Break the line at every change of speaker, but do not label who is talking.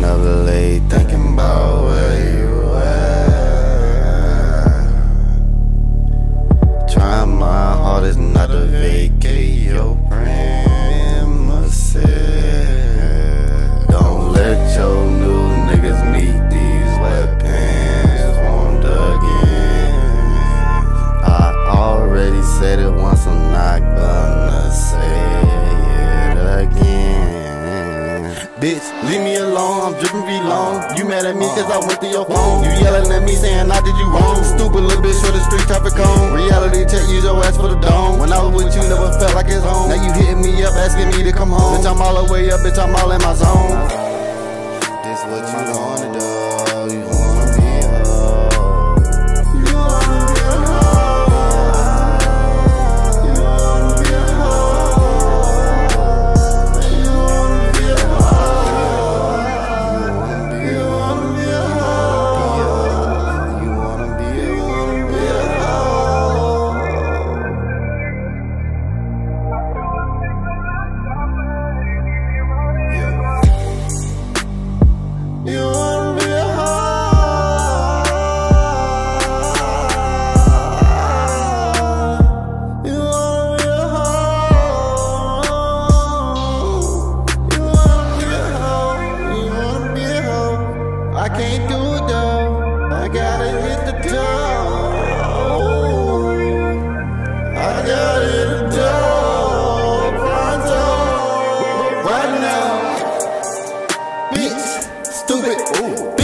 never late thinking about where you at. Trying my hardest not to vacate your premises. Don't let your new niggas meet these weapons. Won't again. I already said it once, I'm not gonna say it again. Bitch, leave me alone, I'm drippin' V-long. You mad at me cause I went through your phone. You yelling at me saying I did you wrong. Stupid little bitch with a street traffic cone. Reality check, use your ass for the dome. When I was with you, never felt like it's home. Now you hitting me up, asking me to come home. Bitch, I'm all the way up, bitch, I'm all in my zone. This what you wanna do, you wanna be a hoe. You wanna be a hoe. You wanna be a hoe. You wanna be a hoe. You wanna be a hoe. You wanna be a hoe. You wanna be a hoe. You wanna be a hoe. You wanna be a hoe. You wanna be a hoe. I can't do it though. I gotta hit the door. I gotta hit the door. Pronto. Right now. Bitch, stupid, ooh.